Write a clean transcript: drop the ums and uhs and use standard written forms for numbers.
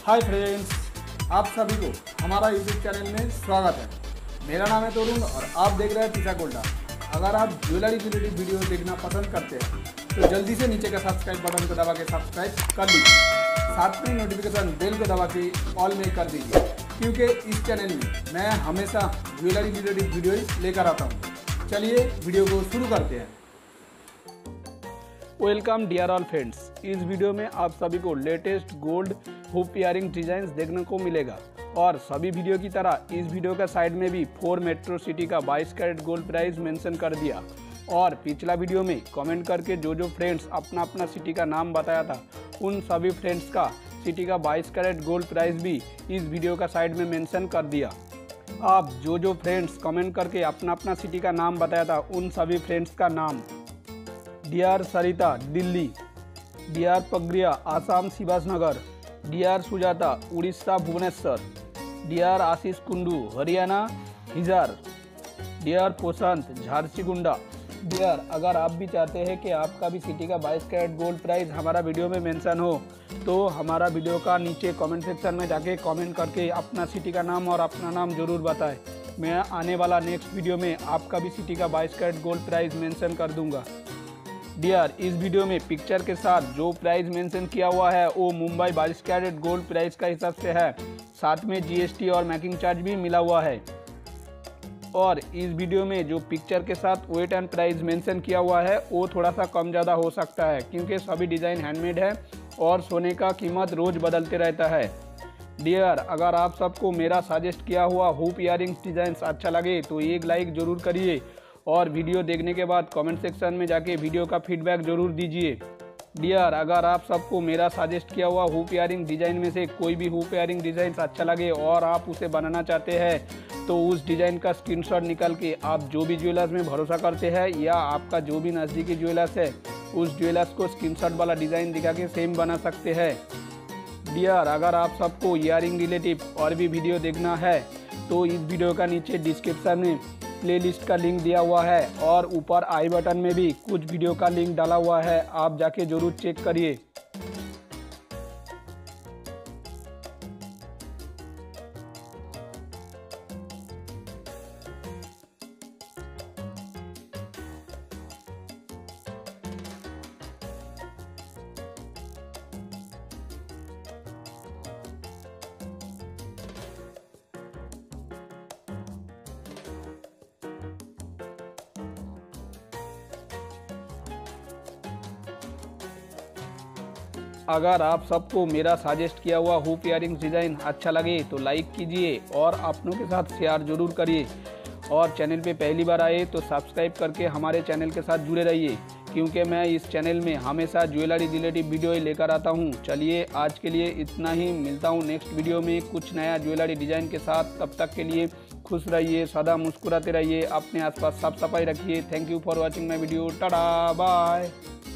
Hi friends, आप सभी को हमारा यूट्यूब चैनल में स्वागत है। मेरा नाम है तरुण और आप देख रहे हैं पीछा गोल्डा। अगर आप ज्वेलरी रिलेटेड वीडियो देखना पसंद करते हैं तो जल्दी से नीचे का सब्सक्राइब बटन को दबा के सब्सक्राइब कर लीजिए। साथ में नोटिफिकेशन बेल को दबा के ऑल में कर दीजिए, क्योंकि इस चैनल में मैं हमेशा ज्वेलरी रिलेटेड वीडियो लेकर आता हूँ। चलिए वीडियो को शुरू करते हैं। वेलकम डियर ऑल फ्रेंड्स, इस वीडियो में आप सभी को latest gold hoop earring design देखने को मिलेगा और सभी वीडियो की तरह इस वीडियो का साइड में भी 4 मेट्रो सिटी का 22 कैरेट गोल्ड प्राइस मेंशन कर दिया। और पिछला वीडियो में कमेंट करके जो फ्रेंड्स अपना अपना सिटी का नाम बताया था, उन सभी फ्रेंड्स का सिटी का 22 कैरेट गोल्ड प्राइस भी इस वीडियो का साइड में मेंशन कर दिया। आप जो फ्रेंड्स कमेंट करके अपना अपना सिटी का नाम बताया था, उन सभी फ्रेंड्स का नाम DR Sarita Delhi, DR Pagriya Assam Shivajinagar, DR Sujata Orissa Bhubaneswar, DR Ashish Kundu Haryana Hisar, DR Prashant Jharsuguda. DR, अगर आप भी चाहते हैं कि आपका भी सिटी का 22 कैरेट गोल्ड प्राइस हमारा वीडियो में मेंशन हो, तो हमारा वीडियो का नीचे कमेंट सेक्शन में जाके कमेंट करके अपना सिटी का नाम और अपना नाम जरूर बताएं। मैं आने वाला नेक्स्ट वीडियो में आपका भी सिटी का 22 कैरेट गोल्ड प्राइस मेंशन कर दूंगा। डियर, इस वीडियो में पिक्चर के साथ जो प्राइस मेंशन किया हुआ है वो मुंबई 22 कैरेट गोल्ड प्राइस का हिसाब से है। साथ में जीएसटी और मेकिंग चार्ज भी मिला हुआ है। और इस वीडियो में जो पिक्चर के साथ वेट एंड प्राइस मेंशन किया हुआ है वो थोड़ा सा कम ज़्यादा हो सकता है, क्योंकि सभी डिज़ाइन हैंडमेड है और सोने का कीमत रोज़ बदलते रहता है। डियर, अगर आप सबको मेरा सजेस्ट किया हुआ हुप इयरिंग्स डिज़ाइन अच्छा लगे तो एक लाइक ज़रूर करिए और वीडियो देखने के बाद कमेंट सेक्शन में जाके वीडियो का फीडबैक जरूर दीजिए। डियर, अगर आप सबको मेरा सजेस्ट किया हुआ हुप इयरिंग डिज़ाइन में से कोई भी हुप इयरिंग डिज़ाइन अच्छा लगे और आप उसे बनाना चाहते हैं तो उस डिज़ाइन का स्क्रीनशॉट निकाल के आप जो भी ज्वेलर्स में भरोसा करते हैं या आपका जो भी नज़दीकी ज्वेलर्स है उस ज्वेलर्स को स्क्रीनशॉट वाला डिज़ाइन दिखा के सेम बना सकते हैं। डियर, अगर आप सबको इयरिंग रिलेटिव और भी वीडियो देखना है तो इस वीडियो का नीचे डिस्क्रिप्शन में प्लेलिस्ट का लिंक दिया हुआ है और ऊपर आई बटन में भी कुछ वीडियो का लिंक डाला हुआ है, आप जाके जरूर चेक करिए। अगर आप सबको मेरा सजेस्ट किया हुआ हुप इयरिंग्स डिज़ाइन अच्छा लगे तो लाइक कीजिए और अपनों के साथ शेयर जरूर करिए। और चैनल पे पहली बार आए तो सब्सक्राइब करके हमारे चैनल के साथ जुड़े रहिए, क्योंकि मैं इस चैनल में हमेशा ज्वेलरी रिलेटिव वीडियो लेकर आता हूँ। चलिए आज के लिए इतना ही, मिलता हूँ नेक्स्ट वीडियो में कुछ नया ज्वेलरी डिज़ाइन के साथ। तब तक के लिए खुश रहिए, सदा मुस्कुराते रहिए, अपने आसपास साफ सफाई रखिए। Thank you for watching my video. Tata bye.